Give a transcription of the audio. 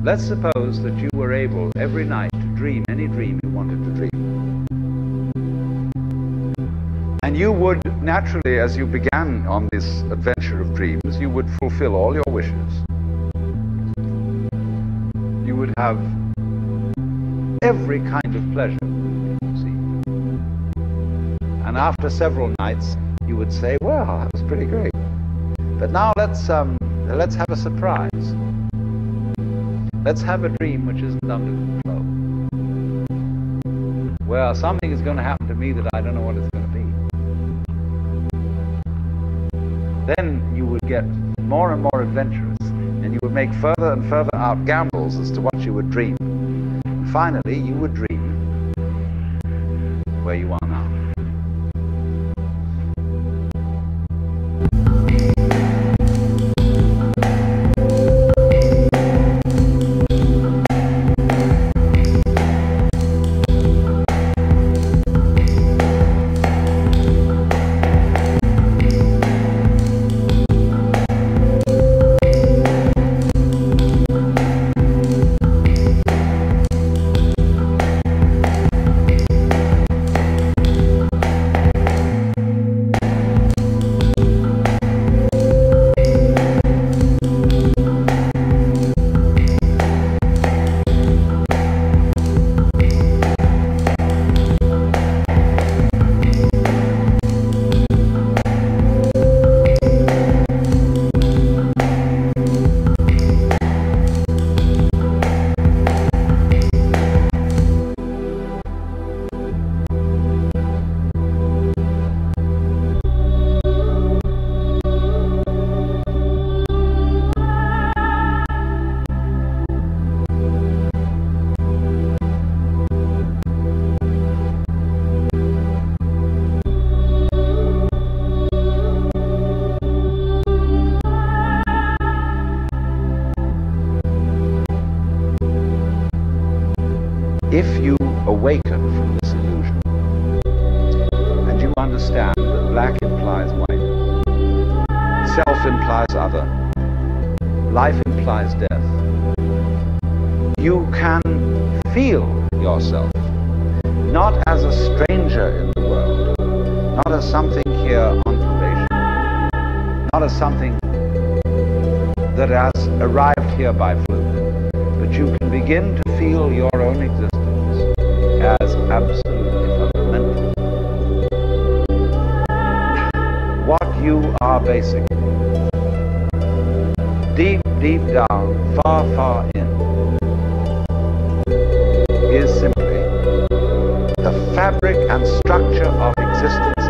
Let's suppose that you were able every night to dream any dream you wanted to dream. And you would naturally, as you began on this adventure of dreams, you would fulfill all your wishes. You would have every kind of pleasure you see. And after several nights, you would say, well, that was pretty great. But now let's have a surprise. Let's have a dream which isn't under control. Well, something is going to happen to me that I don't know what it's going to be. Then you would get more and more adventurous, and you would make further and further out gambles as to what you would dream. And finally, you would dream where you are now. If you awaken from this illusion, and you understand that black implies white, self implies other, life implies death, you can feel yourself not as a stranger in the world, not as something here on probation, not as something that has arrived here by fluke, but you can begin to feel your own existence as absolutely fundamental. What you are basically, deep, deep down, far, far in, is simply the fabric and structure of existence